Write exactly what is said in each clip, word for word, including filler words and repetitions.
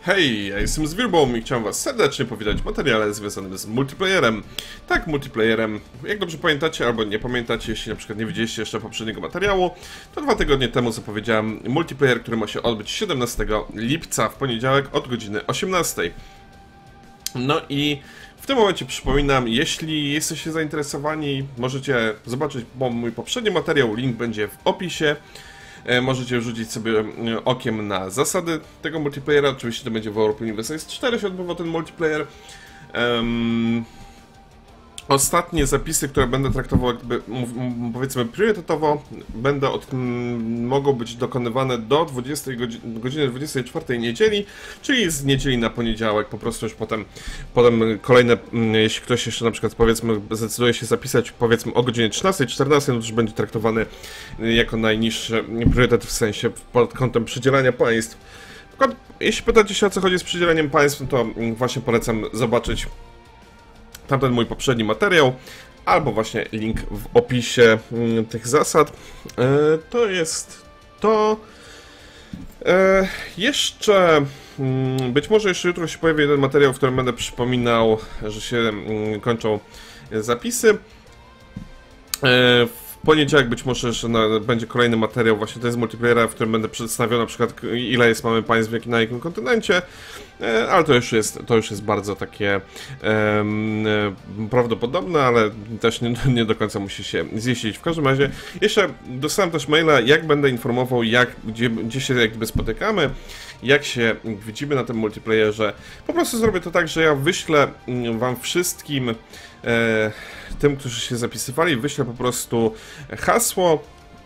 Hej, ja jestem Zwilbą i chciałem was serdecznie powitać w materiale związanym z multiplayerem. Tak, multiplayerem, jak dobrze pamiętacie albo nie pamiętacie, jeśli na przykład nie widzieliście jeszcze poprzedniego materiału, to dwa tygodnie temu zapowiedziałem multiplayer, który ma się odbyć siedemnastego lipca w poniedziałek od godziny osiemnastej. No i w tym momencie przypominam, jeśli jesteście zainteresowani, możecie zobaczyć mój poprzedni materiał, link będzie w opisie. Możecie rzucić sobie okiem na zasady tego multiplayera. Oczywiście to będzie w Europa Universalis cztery się odbywa ten multiplayer. Um, Ostatnie zapisy, które będę traktował jakby, powiedzmy, priorytetowo, będą od, m, mogą być dokonywane do dwudziestej godziny dwudziestej czwartej niedzieli, czyli z niedzieli na poniedziałek, po prostu już potem, potem kolejne, m, jeśli ktoś jeszcze na przykład, powiedzmy, zdecyduje się zapisać, powiedzmy, o godzinie trzynastej czternastej, no to już będzie traktowany jako najniższy priorytet, w sensie pod kątem przydzielania państw. Jeśli pytacie się, o co chodzi z przydzielaniem państw, no to właśnie polecam zobaczyć tamten mój poprzedni materiał, albo właśnie link w opisie mm, tych zasad. E, to jest to. E, jeszcze, mm, być może jeszcze jutro się pojawi jeden materiał, w którym będę przypominał, że się mm, kończą zapisy. E, W poniedziałek być może jeszcze na, będzie kolejny materiał właśnie to jest multiplayera, w którym będę przedstawiał na przykład ile jest mamy państw w na jakim kontynencie, e, ale to już jest, to już jest bardzo takie e, e, prawdopodobne, ale też nie, nie do końca musi się ziścić. W każdym razie jeszcze dostałem też maila, jak będę informował, jak, gdzie, gdzie się jakby spotykamy, jak się widzimy na tym multiplayerze. Po prostu zrobię to tak, że ja wyślę wam wszystkim e, tym, którzy się zapisywali, wyślę po prostu hasło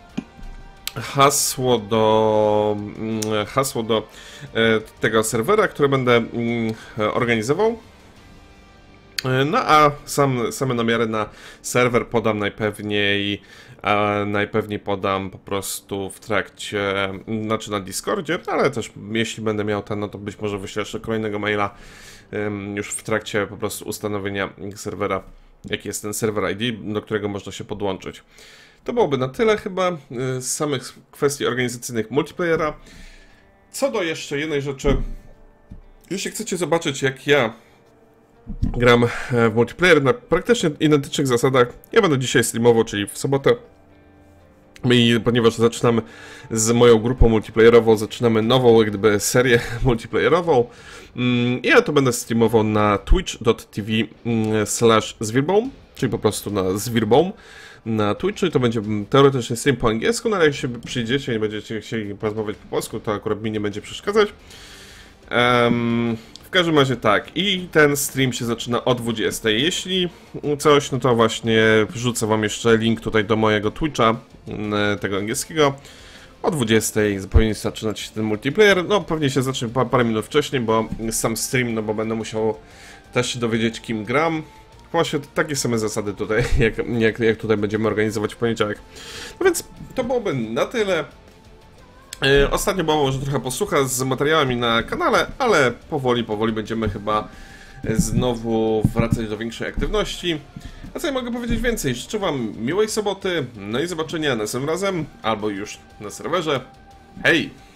hasło do hasło do e, tego serwera, które będę mm, organizował. No a sam, same namiary na serwer podam najpewniej, a najpewniej podam po prostu w trakcie, znaczy na Discordzie, ale też jeśli będę miał ten, no to być może wyślę jeszcze kolejnego maila um, już w trakcie po prostu ustanowienia serwera, jaki jest ten serwer I D, do którego można się podłączyć. To byłoby na tyle chyba z samych kwestii organizacyjnych multiplayera. Co do jeszcze jednej rzeczy, jeśli chcecie zobaczyć, jak ja gram w multiplayer na praktycznie identycznych zasadach, ja będę dzisiaj streamował, czyli w sobotę. I ponieważ zaczynamy z moją grupą multiplayerową, zaczynamy nową jak gdyby serię multiplayerową. Ja to będę streamował na twitch kropka tv slash zwilbą, czyli po prostu na zwilbą na Twitchu. To będzie teoretycznie stream po angielsku, no ale jak się przyjdziecie i będziecie chcieli porozmawiać po polsku, to akurat mi nie będzie przeszkadzać. Um, W każdym razie tak, i ten stream się zaczyna o dwudziestej. Jeśli coś, no to właśnie wrzucę wam jeszcze link tutaj do mojego Twitcha, tego angielskiego. O dwudziestej powinien zaczynać się ten multiplayer. No pewnie się zacznie parę minut wcześniej, bo sam stream, no bo będę musiał też się dowiedzieć, kim gram. Właśnie takie same zasady tutaj, jak, jak, jak tutaj będziemy organizować w poniedziałek. No więc to byłoby na tyle. Ostatnio było może trochę posłucha z materiałami na kanale, ale powoli, powoli będziemy chyba znowu wracać do większej aktywności. A co ja mogę powiedzieć więcej? Życzę wam miłej soboty, no i zobaczenia następnym razem, albo już na serwerze. Hej!